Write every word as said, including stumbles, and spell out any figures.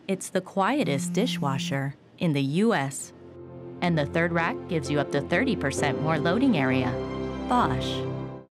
It's the quietest dishwasher in the U S And the third rack gives you up to thirty percent more loading area. Bosch.